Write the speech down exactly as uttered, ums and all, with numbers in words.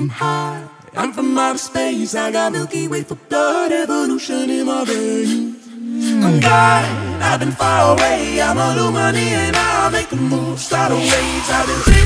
I'm high, I'm from outer space. I got Milky Way for blood, evolution in my veins. I'm God, I've been far away. I'm Illuminati and I'll make a move, start a waves. I've been